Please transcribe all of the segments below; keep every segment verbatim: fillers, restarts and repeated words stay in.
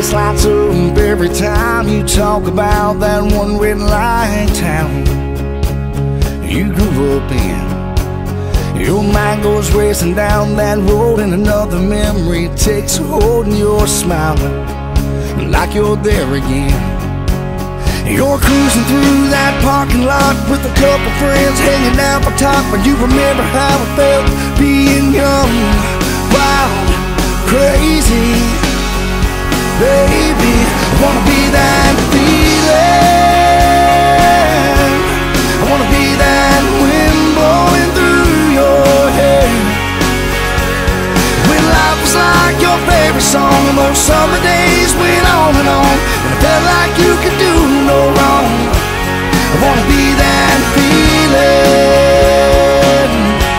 face lights up every time you talk about that one red light town you grew up in. Your mind goes racing down that road, and another memory takes a hold, and you're smiling like you're there again. You're cruising through that parking lot with a couple friends hanging out for top, and you remember how it felt being young, wild, crazy. Baby, I wanna be that feeling. I wanna be that wind blowing through your hair. When life was like your favorite song, and those summer days went on and on, and it felt like you could do no wrong. I wanna be that feeling.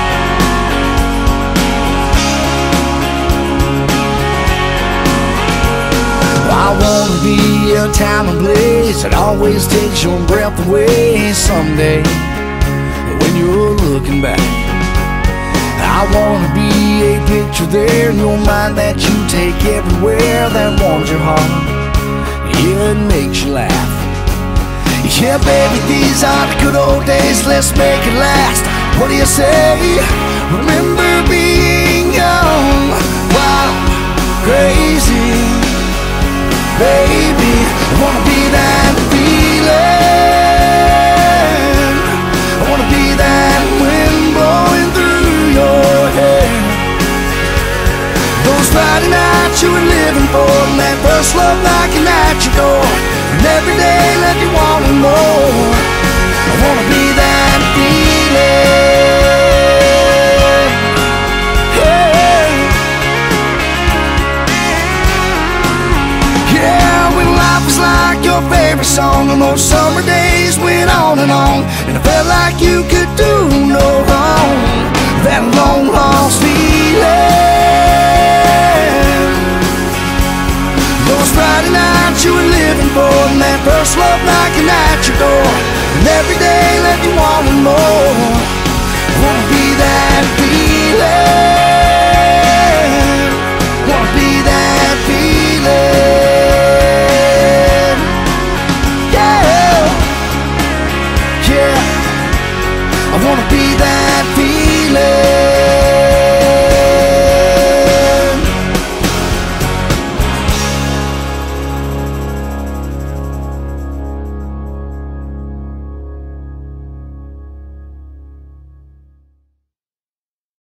I wanna be a time and place that always takes your breath away someday when you're looking back. I wanna be a picture there in your mind that you take everywhere, that warms your heart, yeah, it makes you laugh. Yeah, baby, these are the good old days, let's make it last. What do you say? Remember being young, wild, crazy. Baby, I wanna be that feeling. I wanna be that wind blowing through your hair. Those Friday nights you were living for, and that first love knocking at your door, and every day left you wanting more. I wanna be that feeling. Hey. Yeah, when life was like your favorite song, and those summer days went on and on, and it felt like you could do no wrong. That long lost feeling. Those Friday nights you were living for, and that first love knocking at your door, and every day